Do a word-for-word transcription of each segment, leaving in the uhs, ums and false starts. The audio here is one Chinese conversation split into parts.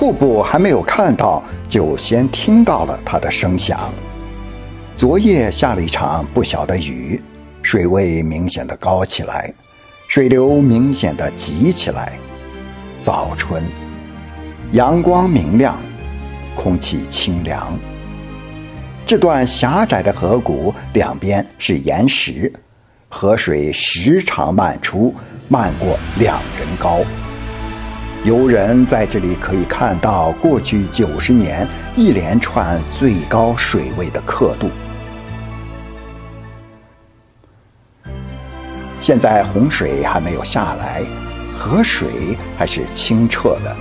瀑布还没有看到，就先听到了它的声响。昨夜下了一场不小的雨，水位明显的高起来，水流明显的急起来。早春，阳光明亮，空气清凉。这段狭窄的河谷两边是岩石，河水时常漫出，漫过两人高。游人在这里可以看到过去九十年一连串最高水位的刻度。现在洪水还没有下来，河水还是清澈的。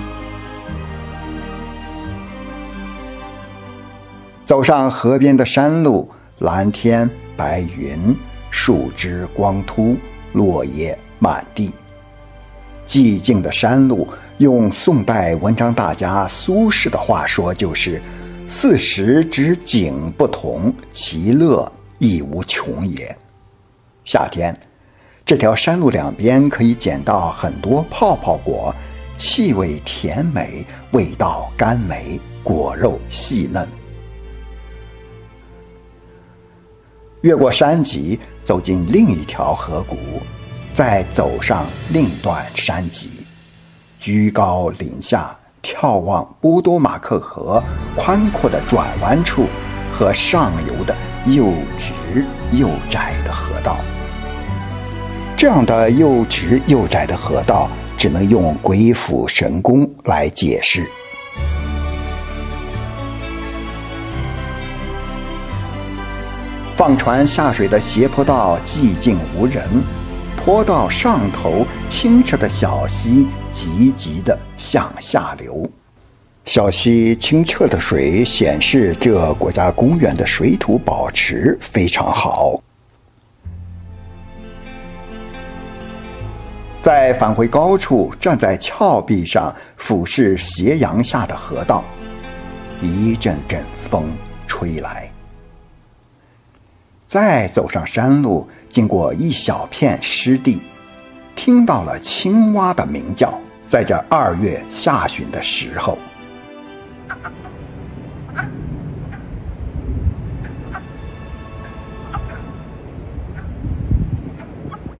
走上河边的山路，蓝天白云，树枝光秃，落叶满地。寂静的山路，用宋代文章大家苏轼的话说，就是四时之景不同，其乐亦无穷也。夏天，这条山路两边可以捡到很多泡泡果，气味甜美，味道甘美，果肉细嫩。越过山脊，走进另一条河谷，再走上另一段山脊，居高临下眺望波多马克河宽阔的转弯处和上游的又直又窄的河道。这样的又直又窄的河道，只能用鬼斧神工来解释。放船下水的斜坡道寂静无人，坡道上头清澈的小溪急急地向下流。小溪清澈的水显示这国家公园的水土保持非常好。再返回高处，站在峭壁上俯视斜阳下的河道，一阵阵风吹来。再走上山路，经过一小片湿地，听到了青蛙的鸣叫。在这二月下旬的时候，